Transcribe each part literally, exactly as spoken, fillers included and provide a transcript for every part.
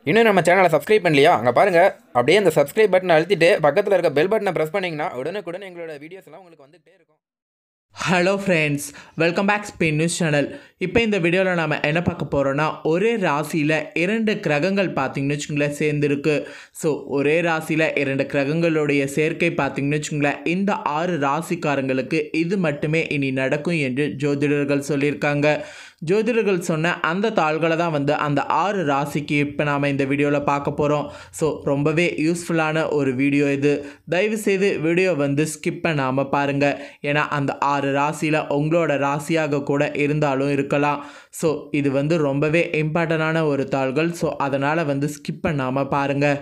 இன்னும் நம்ம சேனலை சப்ஸ்கிரைப் பண்ணலையா? அங்கே பாருங்கள், அப்படியே அந்த சப்ஸ்கிரைப் பட்டனை அழுத்திட்டு பக்கத்தில் இருக்க பெல் பட்டனை ப்ரெஸ் பண்ணிங்கன்னா உடனுக்குடன் எங்களோட வீடியோஸ் எல்லாம் உங்களுக்கு வந்துகிட்டே இருக்கும். Hello friends, welcome back spin news channel. இப்போ இந்த வீடியோவில் நாம் என்ன பார்க்க போகிறோன்னா, ஒரே ராசியில் இரண்டு கிரகங்கள் பார்த்திங்கன்னு வச்சுங்களேன் சேர்ந்துருக்கு. ஸோ ஒரே ராசியில் இரண்டு கிரகங்களுடைய சேர்க்கை பார்த்திங்கன்னு வச்சுங்களேன், இந்த ஆறு ராசிக்காரங்களுக்கு இது மட்டுமே இனி நடக்கும் என்று ஜோதிடர்கள் சொல்லியிருக்காங்க. ஜோதிடர்கள் சொன்ன அந்த தாள்களை தான் வந்து அந்த ஆறு ராசிக்கு இப்போ நாம் இந்த வீடியோவில் பார்க்க போகிறோம். ஸோ ரொம்பவே யூஸ்ஃபுல்லான ஒரு வீடியோ இது. தயவுசெய்து வீடியோ வந்து ஸ்கிப் பண்ணாமல் பாருங்கள். ஏன்னா அந்த ஆறு ராசியில் உங்களோட ராசியாக கூட இருந்தாலும் இருக்கலாம். ஸோ இது வந்து ரொம்பவே இம்பார்ட்டண்டான ஒரு தாள்கள். ஸோ அதனால் வந்து ஸ்கிப் பண்ணாமல் பாருங்கள்.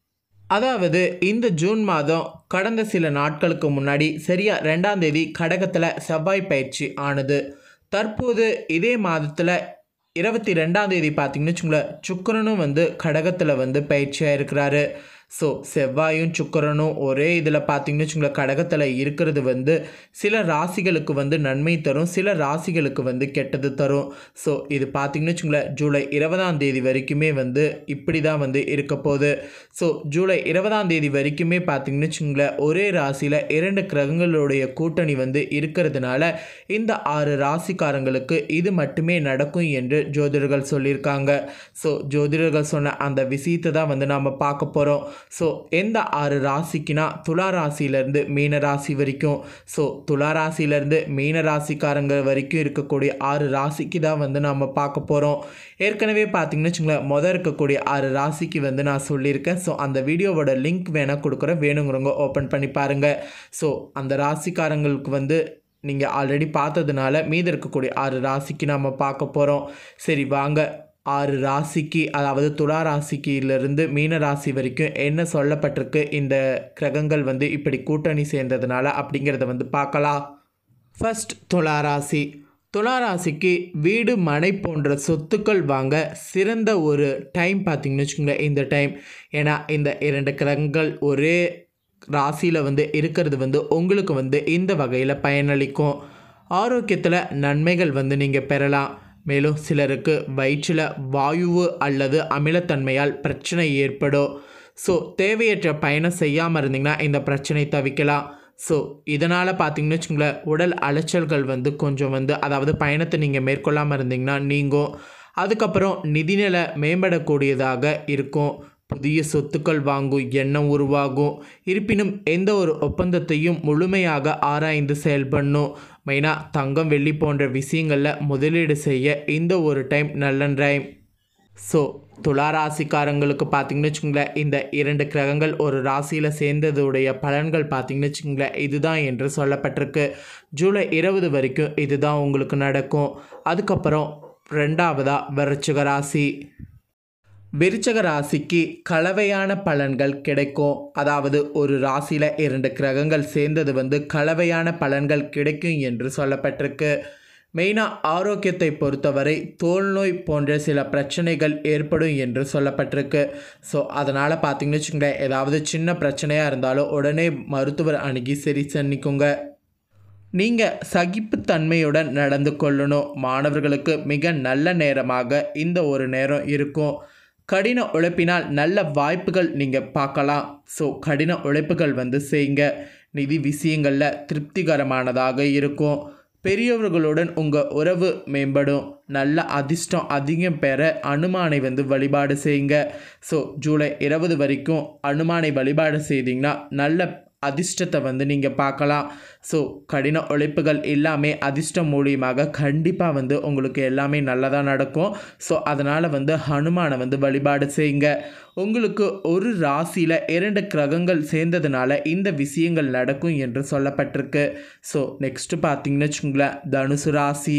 அதாவது இந்த ஜூன் மாதம் கடந்த சில நாட்களுக்கு முன்னாடி சரியாக ரெண்டாம் தேதி கடகத்தில் செவ்வாய் பயிற்சி ஆனது. தற்போது இதே மாதத்தில் இருபத்தி ரெண்டாம் தேதி பார்த்திங்கன்னு வச்சுங்களேன், சுக்கிரனும் வந்து கடகத்தில் வந்து பயிற்சியாக இருக்கிறாரு. ஸோ செவ்வாயும் சுக்கிரனும் ஒரே இதில் பார்த்திங்கன்னு வச்சுங்களேன் கடகத்தில் இருக்கிறது வந்து சில ராசிகளுக்கு வந்து நன்மை தரும், சில ராசிகளுக்கு வந்து கெட்டது தரும். ஸோ இது பார்த்திங்கன்னு வச்சுங்களேன் ஜூலை இருபதாம் தேதி வரைக்குமே வந்து இப்படி தான் வந்து இருக்க போகுது. ஸோ ஜூலை இருபதாம் தேதி வரைக்குமே பார்த்திங்கன்னு வச்சுங்களேன் ஒரே ராசியில் இரண்டு கிரகங்களுடைய கூட்டணி வந்து இருக்கிறதுனால இந்த ஆறு ராசிக்காரங்களுக்கு இது மட்டுமே நடக்கும் என்று ஜோதிடர்கள் சொல்லியிருக்காங்க. ஸோ ஜோதிடர்கள் சொன்ன அந்த விஷயத்தை தான் வந்து நாம் பார்க்க போகிறோம். ஸோ எந்த ஆறு ராசிக்குனா துலா ராசியிலேருந்து மீன ராசி வரைக்கும். ஸோ துலா ராசியிலேருந்து மீன ராசிக்காரங்க வரைக்கும் இருக்கக்கூடிய ஆறு ராசிக்கு தான் வந்து நாம் பார்க்க போகிறோம். ஏற்கனவே பார்த்திங்கன்னு வச்சுங்களேன் முதல் இருக்கக்கூடிய ஆறு ராசிக்கு வந்து நான் சொல்லியிருக்கேன். ஸோ அந்த வீடியோவோட லிங்க் வேணால் கொடுக்குறேன், வேணுங்கிறவங்க ஓப்பன் பண்ணி பாருங்கள். ஸோ அந்த ராசிக்காரங்களுக்கு வந்து நீங்கள் ஆல்ரெடி பார்த்ததுனால மீதி இருக்கக்கூடிய ஆறு ராசிக்கு நாம் பார்க்க போகிறோம். சரி வாங்க, ஆறு ராசிக்கு அதாவது துலா ராசிக்கிலிருந்து மீன ராசி வரைக்கும் என்ன சொல்லப்பட்டிருக்கு இந்த கிரகங்கள் வந்து இப்படி கூட்டணி சேர்ந்ததுனால அப்படிங்கிறத வந்து பார்க்கலாம். ஃபர்ஸ்ட் துலா ராசி. துலா ராசிக்கு வீடு மனை போன்ற சொத்துக்கள் வாங்க சிறந்த ஒரு டைம் பார்த்திங்கன்னு வச்சுக்கோங்களேன் இந்த டைம். ஏன்னா இந்த இரண்டு கிரகங்கள் ஒரே ராசியில் வந்து இருக்கிறது வந்து உங்களுக்கு வந்து இந்த வகையில் பயனளிக்கும். ஆரோக்கியத்தில் நன்மைகள் வந்து நீங்கள் பெறலாம். மேலும் சிலருக்கு வயிற்றில் வாயு அல்லது அமிலத்தன்மையால் பிரச்சனை ஏற்படும். ஸோ தேவையற்ற பயணம் செய்யாமல் இருந்தீங்கன்னா இந்த பிரச்சனை தவிக்கலாம். ஸோ இதனால் பார்த்திங்கன்னு வச்சுங்களேன் உடல் அலைச்சல்கள் வந்து கொஞ்சம் வந்து அதாவது பயணத்தை நீங்கள் மேற்கொள்ளாமல் இருந்தீங்கன்னா நீங்கும். அதுக்கப்புறம் நிதிநிலை மேம்படக்கூடியதாக இருக்கும். புதிய சொத்துக்கள் வாங்கும் எண்ணம் உருவாகும். இருப்பினும் எந்த ஒரு ஒப்பந்தத்தையும் முழுமையாக ஆராய்ந்து செயல்படணும். மெயினாக தங்கம் வெள்ளி போன்ற விஷயங்களில் முதலீடு செய்ய இந்த ஒரு டைம் நல்ல டைம். ஸோ துலா ராசிக்காரங்களுக்கு பார்த்திங்கன்னு வச்சுங்களேன் இந்த இரண்டு கிரகங்கள் ஒரு ராசியில் சேர்ந்ததுடைய பலன்கள் பார்த்திங்கன்னு வச்சுங்களேன் இதுதான் என்று சொல்லப்பட்டிருக்கு. ஜூலை இருபது வரைக்கும் இதுதான் உங்களுக்கு நடக்கும். அதுக்கப்புறம் ரெண்டாவதாக விருச்சிக ராசி. விருச்சிக ராசிக்கு கலவையான பலன்கள் கிடைக்கும். அதாவது ஒரு ராசியில் இரண்டு கிரகங்கள் சேர்ந்தது வந்து கலவையான பலன்கள் கிடைக்கும் என்று சொல்லப்பட்டிருக்கு. மெயினாக ஆரோக்கியத்தை பொறுத்தவரை தோல் நோய் போன்ற சில பிரச்சனைகள் ஏற்படும் என்று சொல்லப்பட்டிருக்கு. ஸோ அதனால் பார்த்திங்கன்னு வச்சுக்கோங்களேன் ஏதாவது சின்ன பிரச்சனையாக இருந்தாலும் உடனே மருத்துவர் அணுகி சரி பண்ணிக்கோங்க. நீங்கள் சகிப்புத்தன்மையுடன் நடந்து கொள்ளணும். மாணவர்களுக்கு மிக நல்ல நேரமாக இந்த ஒரு நேரம் இருக்கும். கடின உழைப்பினால் நல்ல வாய்ப்புகள் நீங்கள் பார்க்கலாம். ஸோ கடின உழைப்புகள் வந்து செய்யுங்க. நிதி விஷயங்களில் திருப்திகரமானதாக இருக்கும். பெரியவர்களுடன் உங்கள் உறவு மேம்படும். நல்ல அதிர்ஷ்டம் அதிகம் பெற அனுமானை வந்து வழிபாடு செய்யுங்க. ஸோ ஜூலை இருபது வரைக்கும் அனுமானை வழிபாடு செய்தீங்கன்னா நல்ல அதிர்ஷ்டத்தை வந்து நீங்கள் பார்க்கலாம். ஸோ கடின உழைப்புகள் எல்லாமே அதிர்ஷ்டம் மூலியமாக கண்டிப்பாக வந்து உங்களுக்கு எல்லாமே நல்லதாக நடக்கும். ஸோ அதனால் வந்து ஹனுமானை வந்து வழிபாடு செய்யுங்க. உங்களுக்கு ஒரு ராசியில் இரண்டு கிரகங்கள் சேர்ந்ததுனால இந்த விஷயங்கள் நடக்கும் என்று சொல்லப்பட்டிருக்கு. ஸோ நெக்ஸ்ட்டு பார்த்திங்கன்னு வச்சுங்களேன் தனுசு ராசி.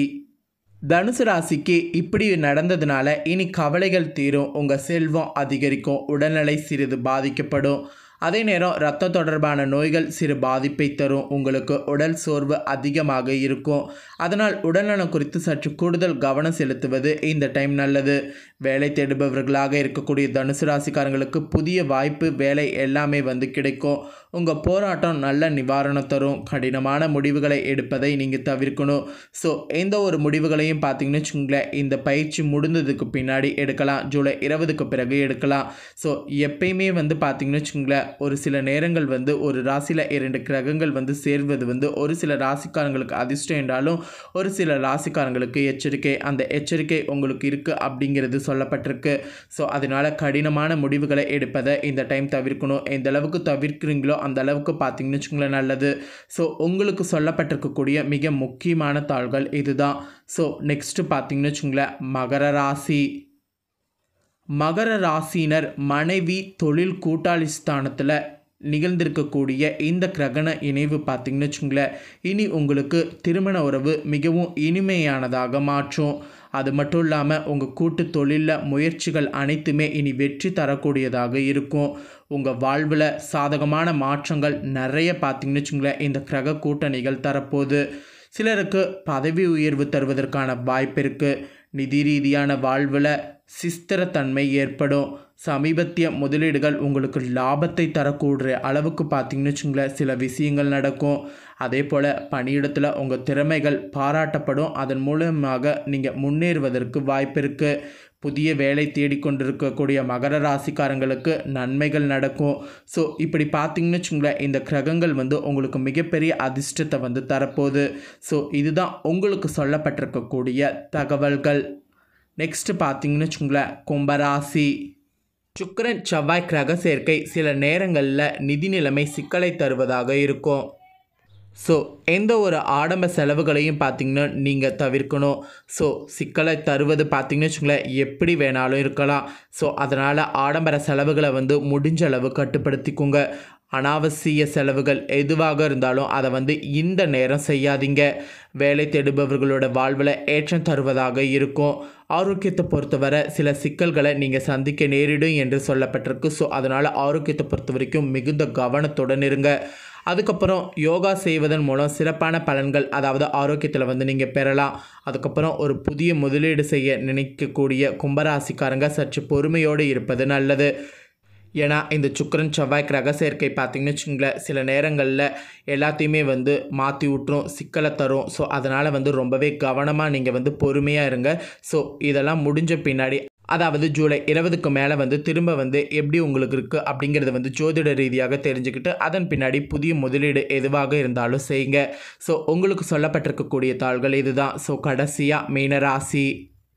தனுசு ராசிக்கு இப்படி நடந்ததுனால இனி கவலைகள் தீரும். உங்கள் செல்வம் அதிகரிக்கும். உடல்நிலை சிறிது பாதிக்கப்படும். அதே நேரம் இரத்த தொடர்பான நோய்கள் சிறு பாதிப்பை தரும். உங்களுக்கு உடல் சோர்வு அதிகமாக இருக்கும். அதனால் உடல்நலம் குறித்து சற்று கூடுதல் கவனம் செலுத்துவது இந்த டைம் நல்லது. வேலை தேடுபவர்களாக இருக்கக்கூடிய தனுசு ராசிக்காரங்களுக்கு புதிய வாய்ப்பு வேலை எல்லாமே வந்து கிடைக்கும். உங்கள் போராட்டம் நல்ல நிவாரணம் தரும். கடினமான முடிவுகளை எடுப்பதை நீங்கள் தவிர்க்கணும். ஸோ எந்த ஒரு முடிவுகளையும் பார்த்தீங்கன்னு வச்சுக்கோங்களேன், இந்த பயிற்சி முடிந்ததுக்கு பின்னாடி எடுக்கலாம். ஜூலை இருபதுக்கு பிறகு எடுக்கலாம். ஸோ எப்பயுமே வந்து பார்த்தீங்கன்னு வச்சுக்கோங்களேன், ஒரு சில நேரங்கள் வந்து ஒரு ராசியில் இரண்டு கிரகங்கள் வந்து சேர்வது வந்து ஒரு சில ராசிக்காரங்களுக்கு அதிர்ஷ்டம் என்றாலும் ஒரு சில ராசிக்காரங்களுக்கு எச்சரிக்கை. அந்த எச்சரிக்கை உங்களுக்கு இருக்குது அப்படிங்கிறது சொல்லப்பட்டிருக்கு. ஸோ அதனால் கடினமான முடிவுகளை எடுப்பதை இந்த டைம் தவிர்க்கணும். எந்த அளவுக்கு தவிர்க்கிறீங்களோ அந்த அளவுக்கு பார்த்தீங்கன்னு வச்சுக்கோங்களேன் நல்லது. ஸோ உங்களுக்கு சொல்லப்பட்டிருக்கக்கூடிய மிக முக்கியமான தாள்கள் இதுதான். ஸோ நெக்ஸ்ட்டு பார்த்தீங்கன்னு வச்சுக்கோங்களேன், மகர ராசி. மகர ராசியினர் மனைவி தொழில் கூட்டாளி ஸ்தானத்தில் நிகழ்ந்திருக்கக்கூடிய இந்த கிரகண இணைவு பார்த்திங்கன்னு வச்சுங்களேன், இனி உங்களுக்கு திருமண உறவு மிகவும் இனிமையானதாக மாற்றும். அது மட்டும் இல்லாமல் உங்கள் கூட்டு தொழிலில் முயற்சிகள் அனைத்துமே இனி வெற்றி தரக்கூடியதாக இருக்கும். உங்கள் வாழ்வில் சாதகமான மாற்றங்கள் நிறைய பார்த்திங்கன்னு வச்சுங்களேன் இந்த கிரக கூட்டணிகள் தரப்போகுது. சிலருக்கு பதவி உயர்வு தருவதற்கான வாய்ப்பு இருக்குது. நிதி ரீதியான வாழ்வில் சிஸ்திரத்தன்மை ஏற்படும். சமீபத்திய முதலீடுகள் உங்களுக்கு லாபத்தை தரக்கூடிய அளவுக்கு பார்த்திங்கன்னு வச்சுங்களேன் சில விஷயங்கள் நடக்கும். அதே போல் பணியிடத்தில் உங்கள் திறமைகள் பாராட்டப்படும். அதன் மூலமாக நீங்கள் முன்னேறுவதற்கு வாய்ப்பு இருக்குது. புதிய வேலை தேடிக்கொண்டிருக்கக்கூடிய மகர ராசிக்காரங்களுக்கு நன்மைகள் நடக்கும். ஸோ இப்படி பார்த்திங்கன்னு வச்சுங்களேன் இந்த கிரகங்கள் வந்து உங்களுக்கு மிகப்பெரிய அதிர்ஷ்டத்தை வந்து தரப்போகுது. ஸோ இதுதான் உங்களுக்கு சொல்லப்பட்டிருக்கக்கூடிய தகவல்கள். நெக்ஸ்ட்டு பார்த்திங்கன்னு வச்சுங்களேன், கும்பராசி. சுக்கிரன் செவ்வாய் கிரக சேர்க்கை சில நேரங்களில் நிதி நிலைமை சிக்கலை தருவதாக இருக்கும். ஸோ எந்த ஒரு ஆடம்ப செலவுகளையும் பார்த்திங்கன்னா நீங்கள் தவிர்க்கணும். ஸோ சிக்கலை தருவது பார்த்திங்கன்னு வச்சுங்களேன் எப்படி வேணாலும் இருக்கலாம். ஸோ அதனால் ஆடம்பர செலவுகளை வந்து முடிஞ்ச அளவு கட்டுப்படுத்திக்கோங்க. அனாவசிய செலவுகள் எதுவாக இருந்தாலும் அதை வந்து இந்த நேரம் செய்யாதீங்க. வேலை தேடுபவர்களோட வாழ்வில் ஏற்றம் தருவதாக இருக்கும். ஆரோக்கியத்தை பொறுத்தவரை சில சிக்கல்களை நீங்கள் சந்திக்க நேரிடும் என்று சொல்லப்பட்டிருக்கு. ஸோ அதனால் ஆரோக்கியத்தை பொறுத்த வரைக்கும் மிகுந்த கவனத்துடன் இருங்க. அதுக்கப்புறம் யோகா செய்வதன் மூலம் சிறப்பான பலன்கள் அதாவது ஆரோக்கியத்தில் வந்து நீங்கள் பெறலாம். அதுக்கப்புறம் ஒரு புதிய முதலீடு செய்ய நினைக்கக்கூடிய கும்பராசிக்காரங்க சற்று பொறுமையோடு இருப்பது நல்லது. ஏன்னா இந்த சுக்கிரன் செவ்வாய் கிரக சேர்க்கை பார்த்திங்கன்னு வச்சுங்களேன் சில நேரங்களில் எல்லாத்தையுமே வந்து மாற்றி விட்டுரும், சிக்கலை தரும். ஸோ அதனால் வந்து ரொம்பவே கவனமாக நீங்கள் வந்து பொறுமையாக இருங்க. ஸோ இதெல்லாம் முடிஞ்ச பின்னாடி அதாவது ஜூலை இருபதுக்கு மேலே வந்து திரும்ப வந்து எப்படி உங்களுக்கு இருக்குது அப்படிங்கிறத வந்து ஜோதிட ரீதியாக தெரிஞ்சுக்கிட்டு அதன் பின்னாடி புதிய முதலீடு எதுவாக இருந்தாலும் செய்யுங்க. ஸோ உங்களுக்கு சொல்லப்பட்டிருக்கக்கூடிய தாள்கள் இதுதான். ஸோ கடைசியாக மீனராசி.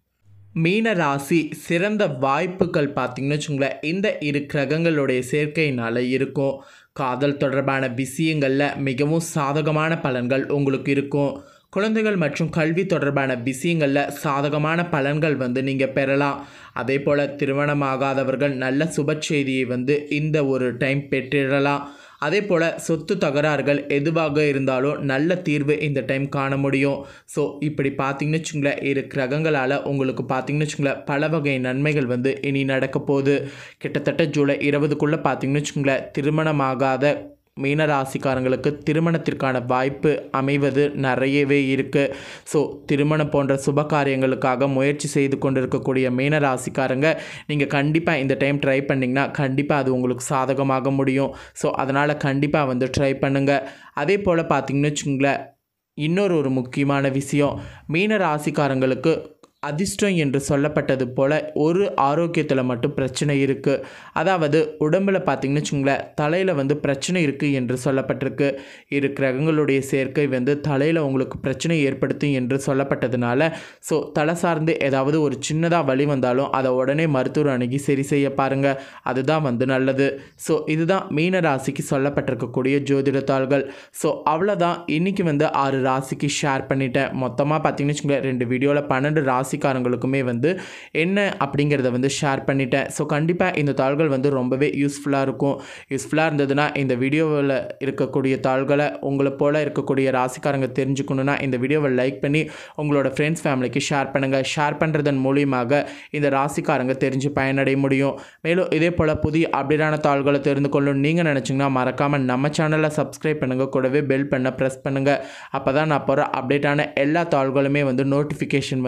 மீனராசி சிறந்த வாய்ப்புகள் பார்த்திங்கன்னு வச்சுங்களேன் இந்த இரு கிரகங்களுடைய சேர்க்கையினால் இருக்கும். காதல் தொடர்பான விஷயங்களில் மிகவும் சாதகமான பலன்கள் உங்களுக்கு இருக்கும். குழந்தைகள் மற்றும் கல்வி தொடர்பான விஷயங்களில் சாதகமான பலன்கள் வந்து நீங்கள் பெறலாம். அதே போல் திருமணமாகாதவர்கள் நல்ல சுப செய்தியை வந்து இந்த ஒரு டைம் பெற்றிடலாம். அதே போல் சொத்து தகராறுகள் எதுவாக இருந்தாலும் நல்ல தீர்வு இந்த டைம் காண முடியும். ஸோ இப்படி பார்த்திங்கன்னு வச்சுங்களேன் இரு கிரகங்களால் உங்களுக்கு பார்த்திங்கன்னு வச்சுங்களேன் பல வகை நன்மைகள் வந்து இனி நடக்க போகுது. கிட்டத்தட்ட ஜூலை இருபதுக்குள்ளே பார்த்திங்கன்னு வச்சுங்களேன் திருமணமாகாத மீனராசிக்காரங்களுக்கு திருமணத்திற்கான வாய்ப்பு அமைவது நிறையவே இருக்குது. ஸோ திருமணம் போன்ற சுப காரியங்களுக்காக முயற்சி செய்து கொண்டிருக்கக்கூடிய மீனராசிக்காரங்க நீங்கள் கண்டிப்பாக இந்த டைம் ட்ரை பண்ணிங்கன்னா கண்டிப்பாக அது உங்களுக்கு சாதகமாக முடியும். ஸோ அதனால் கண்டிப்பாக வந்து ட்ரை பண்ணுங்கள். அதே போல் பார்த்திங்கன்னு வச்சுங்களேன் இன்னொரு ஒரு முக்கியமான விஷயம், மீனராசிக்காரங்களுக்கு அதிர்ஷ்டம் என்று சொல்லப்பட்டது போல் ஒரு ஆரோக்கியத்தில் மட்டும் பிரச்சனை இருக்குது. அதாவது உடம்பில் பார்த்திங்கன்னு வச்சுங்களேன் தலையில் வந்து பிரச்சனை இருக்குது என்று சொல்லப்பட்டிருக்கு. இரு கிரகங்களுடைய சேர்க்கை வந்து தலையில் உங்களுக்கு பிரச்சனை ஏற்படுத்தும் என்று சொல்லப்பட்டதுனால ஸோ தலை சார்ந்து ஏதாவது ஒரு சின்னதாக வலி வந்தாலும் அதை உடனே மருத்துவர் அணுகி சரி செய்ய பாருங்கள். அதுதான் வந்து நல்லது. ஸோ இதுதான் மீன ராசிக்கு சொல்லப்பட்டிருக்கக்கூடிய ஜோதிட தாள்கள். ஸோ அவ்வளோதான், இன்றைக்கி வந்து ஆறு ராசிக்கு ஷேர் பண்ணிட்டேன். மொத்தமாக பார்த்திங்கன்னு வச்சுங்களேன் ரெண்டு வீடியோவில் பன்னெண்டு ராசி ராசிக்காரங்களுக்குமே வந்து என்ன அப்படிங்கிறத வந்து ஷேர் பண்ணிட்டேன். ஸோ கண்டிப்பாக இந்த தாள்கள் வந்து ரொம்பவே யூஸ்ஃபுல்லாக இருக்கும். யூஸ்ஃபுல்லாக இருந்ததுன்னா இந்த வீடியோவில் இருக்கக்கூடிய தாள்களை உங்களை போல் இருக்கக்கூடிய ராசிக்காரங்க தெரிஞ்சுக்கணுன்னா இந்த வீடியோவை லைக் பண்ணி உங்களோட ஃப்ரெண்ட்ஸ் ஃபேமிலிக்கு ஷேர் பண்ணுங்கள். ஷேர் பண்ணுறதன் மூலியமாக இந்த ராசிக்காரங்க தெரிஞ்சு பயனடைய முடியும். மேலும் இதே போல் புதிய அப்டேட்டான தாள்களை தெரிந்து கொள்ளணும் நீங்கள் நினச்சிங்கன்னா மறக்காமல் நம்ம சேனலை சப்ஸ்கிரைப் பண்ணுங்கள். கூடவே பெல் பண்ண ப்ரெஸ் பண்ணுங்கள். அப்போ தான் நான் போகிற அப்டேட்டான எல்லா தாள்களுமே வந்து நோட்டிஃபிகேஷன் வந்து தெரிஞ்சு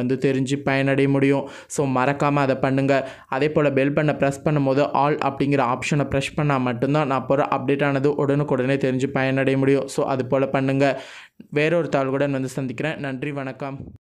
தெரிஞ்சு பயனடைய முடியும். ஸோ மறக்காமல் அதை பண்ணுங்கள். அதே போல் பெல் பட்டனை ப்ரெஸ் பண்ணும்போது ஆல் அப்படிங்கிற ஆப்ஷனை ப்ரெஸ் பண்ணால் மட்டும்தான் நான் போகிற அப்டேட் ஆனது உடனுக்குடனே தெரிஞ்சு பயனடைய முடியும். ஸோ அது போல் பண்ணுங்கள். வேறொரு தாள்களுடன் வந்து சந்திக்கிறேன். நன்றி, வணக்கம்.